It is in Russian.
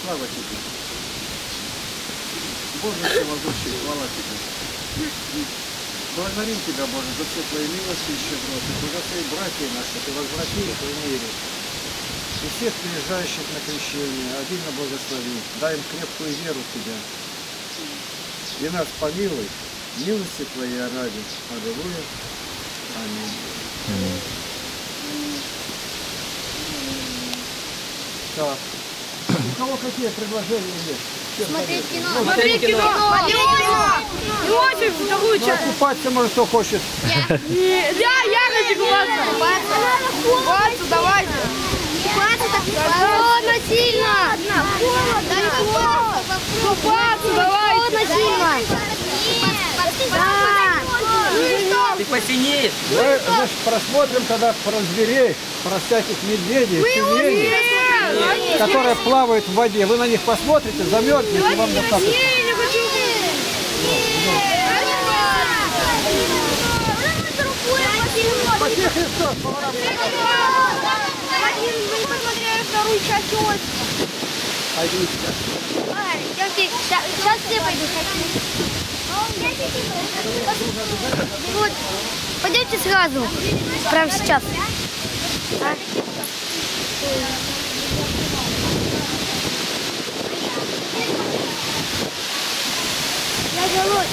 слава тебе. Боже всемогущий, хвала тебе. Благодарим тебя, Боже, за все твои милости и щедроты, за все братья наши, ты возвратил их в мире. И всех приезжающих на крещение обильно благослови, дай им крепкую веру в тебя. И нас помилуй, милости твоей ради. Аллилуйя. Аминь. Так. У кого какие предложения есть? Смотреть кино. Смотреть кино. Иосиф, вторую часть. Купаться может кто хочет. Я хочу купаться. Купаться, давайте. Купаться так холодно сильно. Купаться, давайте. Холодно сильно. Да. Ты посинеешь. Мы просмотрим тогда про зверей, про всяких медведей, свиней, которые плавают в воде. Вы на них посмотрите, замерзнете, и вам достаточно. Не хочу. Спаси Христос, поворот. Мы посмотрели вторую часть Иосифа. Пойдите. Сейчас все пойдут. Вот. Пойдемте сразу. Прямо сейчас. Я голодный.